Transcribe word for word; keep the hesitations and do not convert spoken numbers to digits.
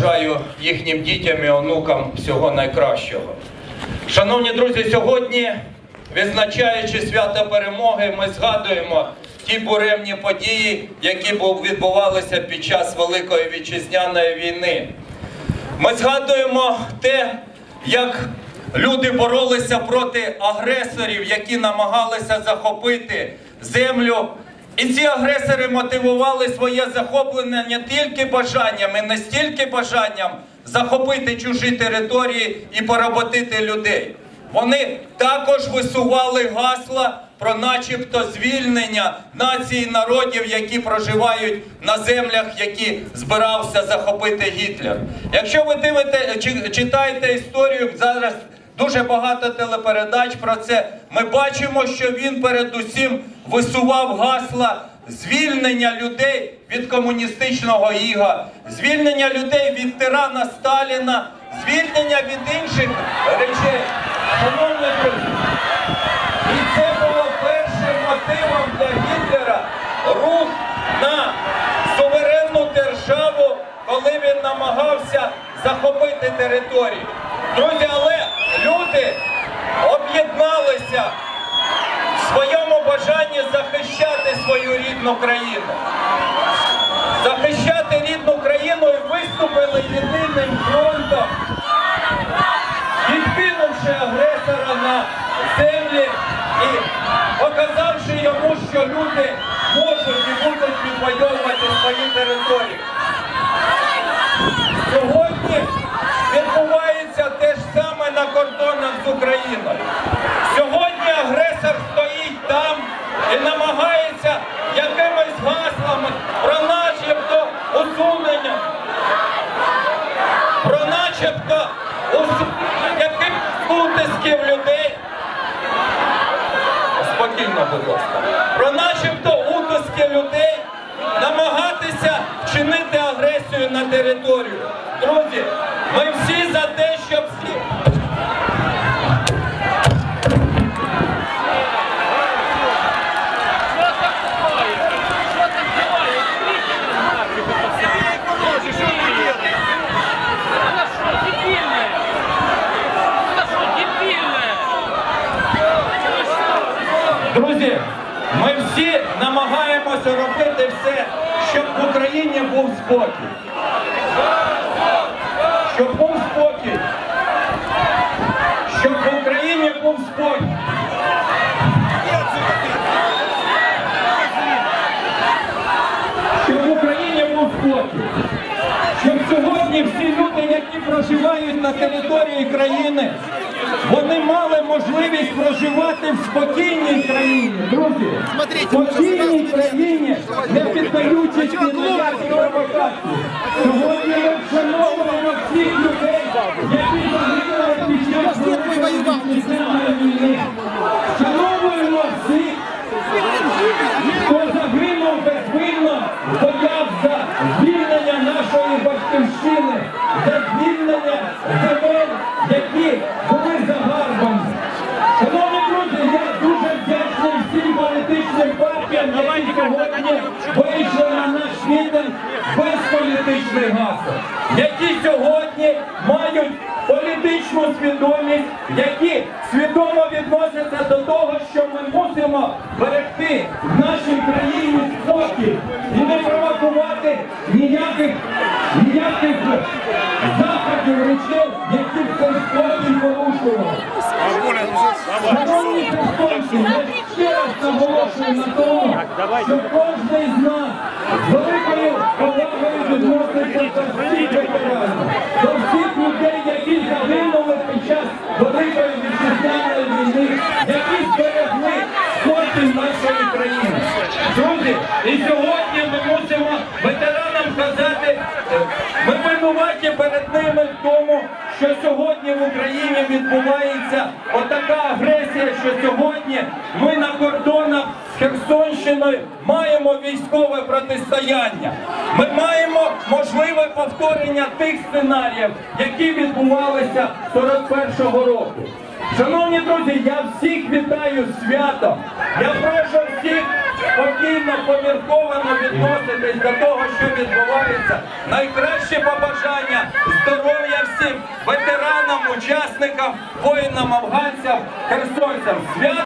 бажаю їхнім дітям і онукам всього найкращого. Шановні друзі, сьогодні, відзначаючи свято перемоги, ми згадуємо ті буремні події, які відбувалися під час Великої Вітчизняної війни. Ми згадуємо те, як люди боролися проти агресорів, які намагалися захопити землю. І ці агресори мотивували своє захоплення не тільки бажанням, і не стільки бажанням захопити чужі території і поработити людей. Вони також висували гасла про начебто звільнення націй і народів, які проживають на землях, які збирався захопити Гітлер. Якщо ви дивите, читаєте історію, зараз дуже багато телепередач про це, ми бачимо, що він передусім висував гасла звільнення людей від комуністичного іга, звільнення людей від тирана Сталіна, звільнення від інших речей. Шановні друзі, і це було першим мотивом для Гітлера рух на суверенну державу, коли він намагався захопити територію. Друзі, але люди об'єдналися в своєму бажанні захищати свою рідну країну. Захищати рідну країну і виступили єдиним фронтом, відкинувши агресора на землі і показавши йому, що люди можуть і будуть відвоювати свої території. Сьогодні відбувається те ж саме на кордонах з Україною. Сьогодні агресор стоїть там і намагається якимись гаслами про начебто усунення, про начебто якихось утисків людей. Спокійно, будь ласка. Про начебто утиски людей намагатися вчинити агресію на територію. Друзі, ми всі за те, щоб всі... Друзі, ми всі намагаємося робити все, щоб в Україні був спокій. Щоб був спокій. Щоб в Україні був спокій. Щоб в Україні був спокій. Щоб сьогодні всі люди, які проживають на території країни, вони мали можливість проживати в спокійній країні, друзі. В спокійній країні, не піддаючись під ніякі провокації. Сьогодні ми вшановуємо всіх людей, які загинули під час Великої Вітчизняної війни. Вшановуємо всіх, хто загинув безвинно, бояв за звільнення нашої батьківщини, за звільнення земель, які були загарбані. Шановні друзі, я дуже вдячний всім політичним партіям, які сьогодні вийшли на наш мітинг без політичних гасел, які сьогодні мають політичну свідомість, які свідомо відносяться до того, що ми мусимо берегти в нашій країні спокій і не провокувати ніяких, ніяких заходів, речей, які в цей спокій порушували. Шановні христовці, я ще раз наголошую на тому, що кожен з нас з великою повагою відноситься до всіх ветеранів, до всіх людей, які загинули під час Великої Вітчизняної війни, які зберегли спокій нашої країни. Друзі, і сьогодні ми мусимо ветеранам казати, ми винуваті перед ними в тому, що сьогодні в Україні відбувається отака агресія, що сьогодні ми на кордонах з Херсонщиною маємо військове протистояння. Ми маємо можливе повторення тих сценаріїв, які відбувалися сорок першого року. Шановні друзі, я всіх вітаю з святом. Я прошу всіх спокійно, помірковано відноситись до того, що відбувається. Найкраще побажання учасникам, воїнам, афганцям, херсонцям. Свято